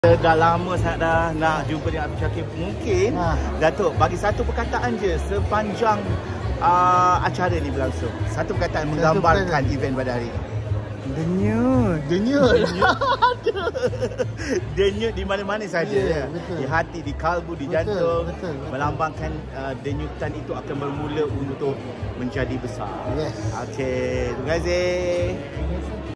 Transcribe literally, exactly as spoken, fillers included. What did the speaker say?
Dah lama sangat dah nak jumpa dengan Abdul Syakir. Mungkin ha. Datuk bagi satu perkataan je sepanjang uh, acara ni berlangsung. Satu perkataan satu menggambarkan perkataan. Event pada hari ini. Denyut. Denyut. Denyut di mana-mana saja yeah, ya. Di hati, di kalbu, di betul, jantung. Betul, betul. Melambangkan uh, denyutan itu akan bermula untuk menjadi besar. Yes. Okey, terima kasih.